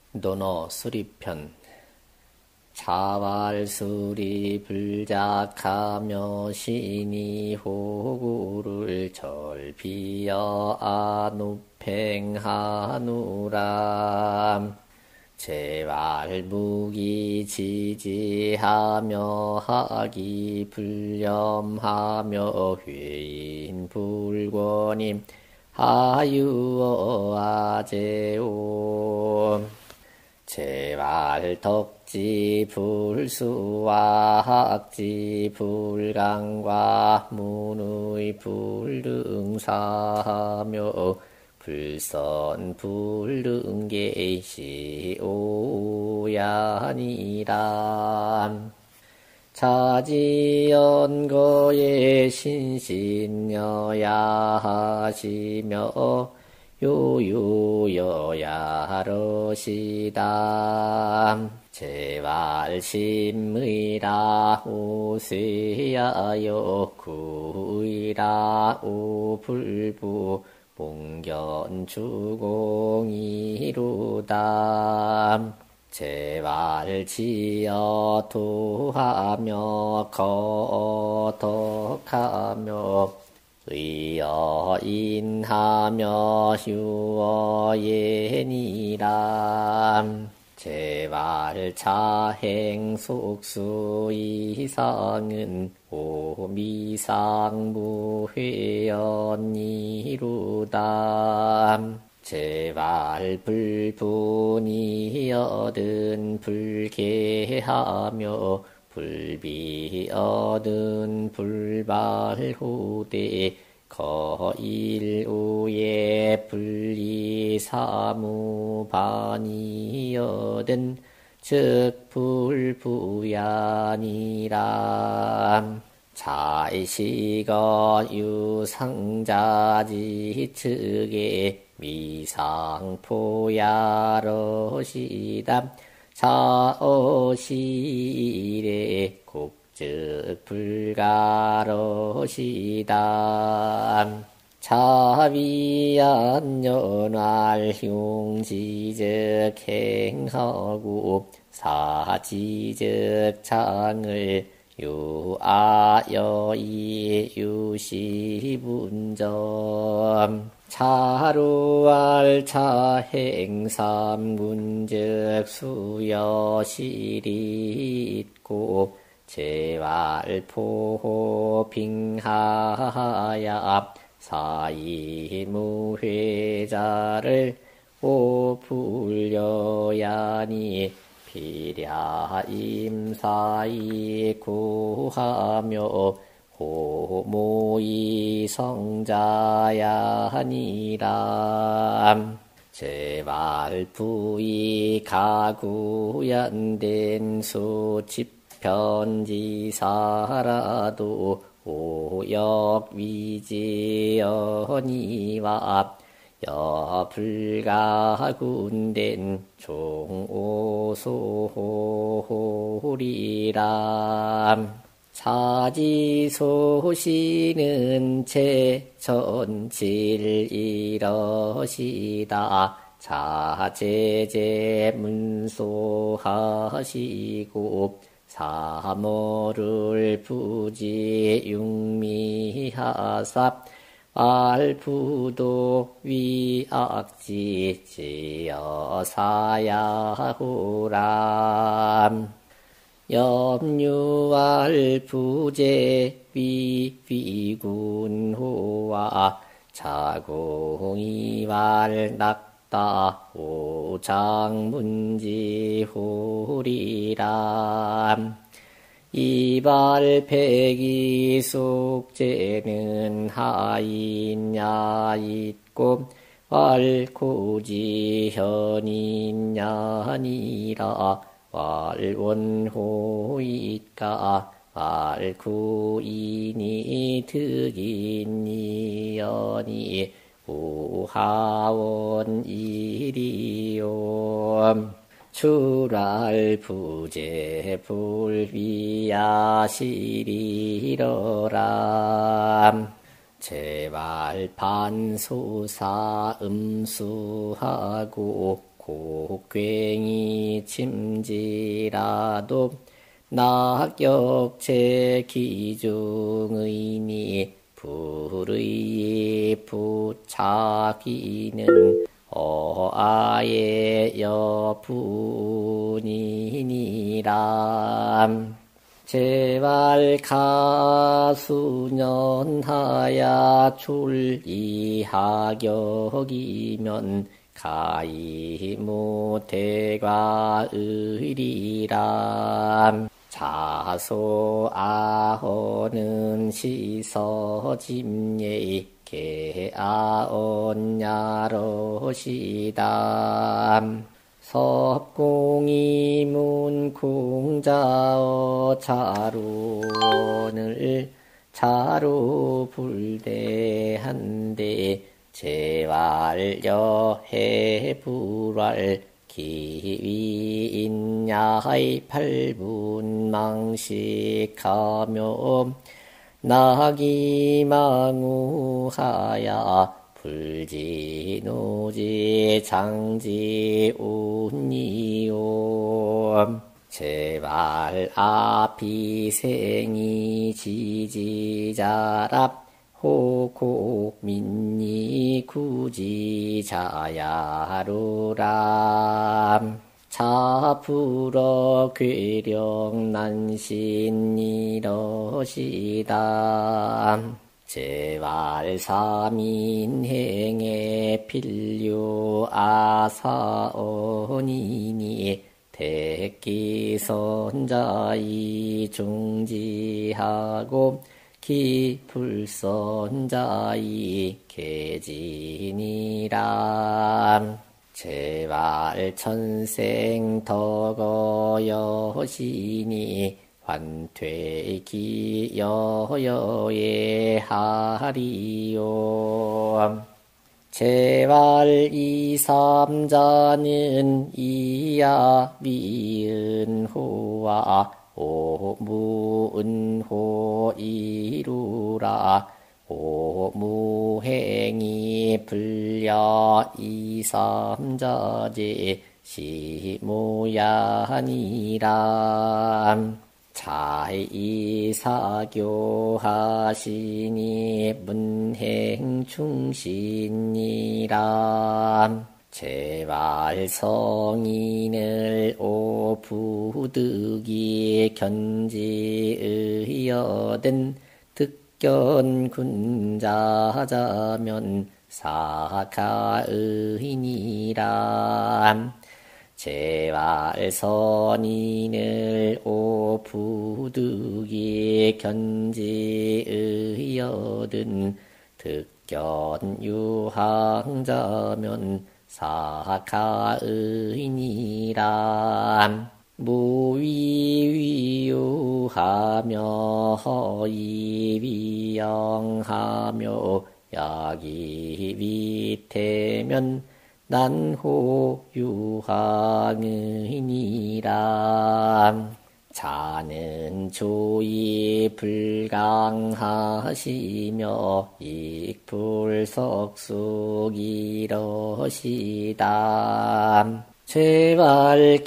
논어 수리편. 자왈수리 불작하며 신이 호구를 절비여 안우팽하누라. 제왈무기 지지하며 하기 불념하며 회인불권임 하유어 아제오. 제왈덕지 불수와 학지 불강과 문의 불등사하며 불선 불등계시오야니라. 자지연거에 신신여야 하시며 요요여야 하러시다. 제왈심의라 오세야여 구의라 오불부 봉견주공이루다. 제왈지어 도하며 거덕하며 의여인하며 휴어예니라. 제왈자행속수 이상은 오미상무회연이루다. 제왈불분이 얻은 불계하며 불비 얻은 불발후대 거일우에 불리사무반이 얻은 즉 불부야니라. 자이시거 유상자지 측에 미상포야러시다. 자어시래 곡즉 불가러시다. 자비안연활 흉지즉 행하고 사지즉 장을 유아여이 유시분점. 차루알 차행삼군즉 수여실이 있고 제왈포호 빙하야 사이무회자를 오불려야니 비랴임사이 구하며 호모이 성자야니라. 제왈부이 가구연된 수집편지사라도 오역위지연이와 여불가군된 종오소호리라. 사지소시는 제천칠이러시다. 자제제문소하시고 사모를 부지육미하사 알부도 위악지 지어사야후람. 염유알 부제 위군호와 자공이왈 낙다 오장문지호리람. 이발백이 속제는 하인야 있고 왈고지현인야니라. 왈원호이까 왈구인이 득인이여니 우하원이리요. 출알부제 불비야시리러람. 제발반소사 음수하고 곡괭이 침지라도 낙격체 기중의니 불의 부착이는 어아의 여분이니라. 제발 가수년하야 출이하격이면 가이무대과의리라. 자소아허는 시서짐예 개아언야러시다. 섭공이 문궁자어 자루원을 자루불대한데 제왈여해불왈 기위인야의 팔분망식하며 나기망우하야 불지노지 장지운이요. 제발 아비생이 지지자랍 호곡민니 구지자야루람. 자불어 괴령난신이러시다. 제발 삼인행에 필요아사언이니 대기선자이 중지하고 기불선자이 계진이라. 제발 천생 덕어여시니 환퇴기 여여에 하리요. 제발 이삼자는 이야 미은호와 오무은호 이루라. 오무행이 불려 이삼자제 시무야니라. 자이사교하시니 문행충신이라. 제발 성인을 오부득이 견지의여든 득견군자자면 사가의니라. 제발 선인을 오부득이 견지의여든 득견유항자면 사가의니라. 무위위유하며 허이위영하며 야기위태면 난호유항의니라. 자는 조이 불강하시며 익불석숙이러시다. 제발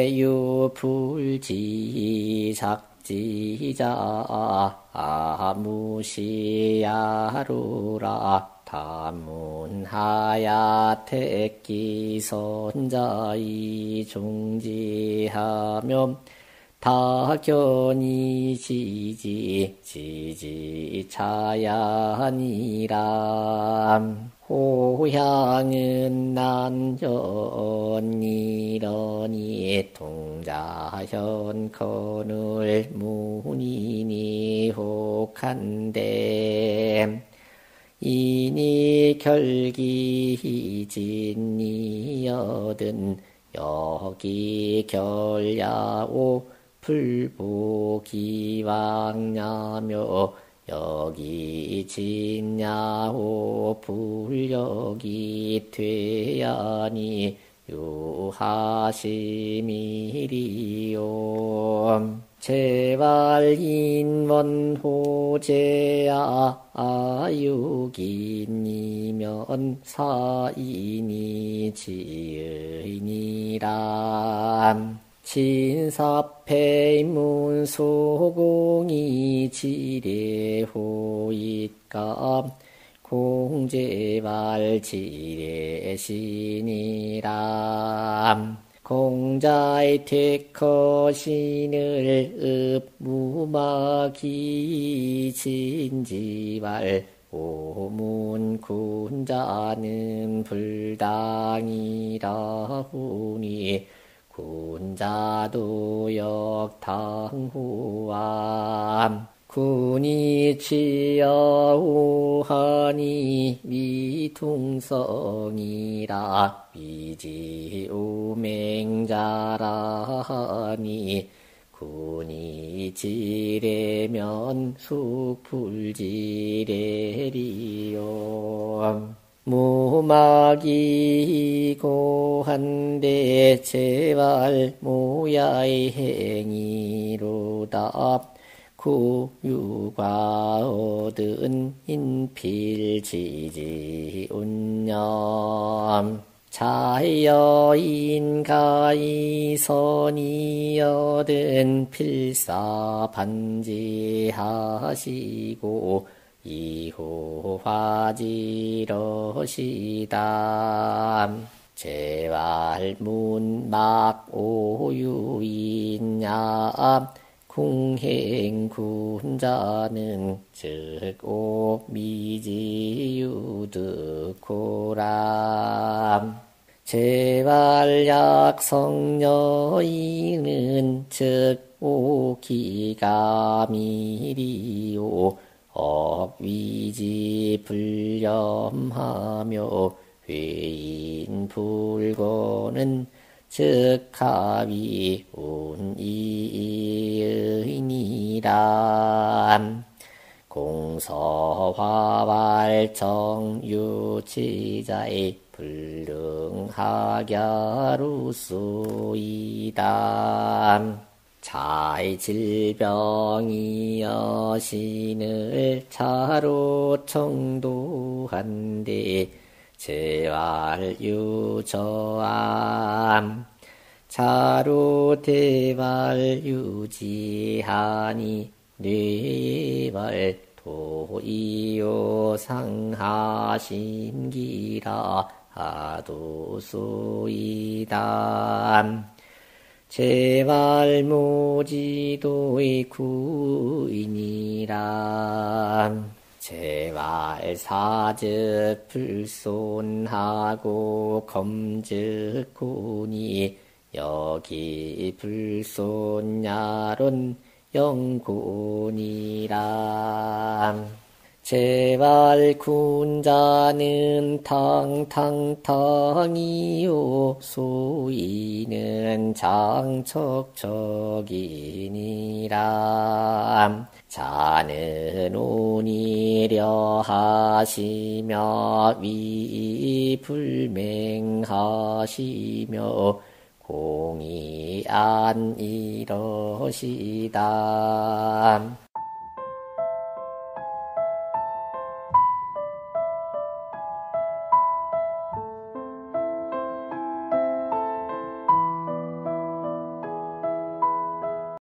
개유불지 작지자 아무시야루라. 다문하야 택기선자이 중지하며 타견이 지지차야니라. 호향은 난연이러니 동자현건을 문이니 혹한데 이니 결기진이여든 여기 결야오 불보기왕냐며 여기 진야오 불력이 퇴야니 유하심이리요. 제발인원호제야 아유긴이면 사인이 지의니라. 진사패문소공이 지례호잇감 공제발 지례신이라. 공자의 퇴커신을 읍무마기 진지발 오문군자는 불당이라 후니 군자도 역당후함. 군이 취여우하니 미통성이라 위지우맹자라 하니 군이 지레면 숙불지레리요. 무막이고 한데 제발 모야의 행위로다. 구유가 얻은 인필지지운념. 자여인가이선이 얻은 필사반지하시고 이호화지러시다. 제발 문막 오유인야. 궁행군자는 즉 오미지유득고람. 제발 약성여인은 즉 오기가미리요. 업위지 불념하며 회인불고는 즉 합이 운이의니라. 공서화발정유치자의 불능하갸루수이다. 자의질병이여 신을 차로 청도한데 제발 유저암. 차로 대발 유지하니 뇌발 도이요 상하신기라 하도수이다. 제발 모지도의 구인이라. 제발 사즉 불손하고 검즉군이 여기 불손야론 영군이라. 제발 군자는 탕탕탕이요 소이는 장척척이니라. 자는 운이려 하시며 위불맹하시며 공이 안 이러시다.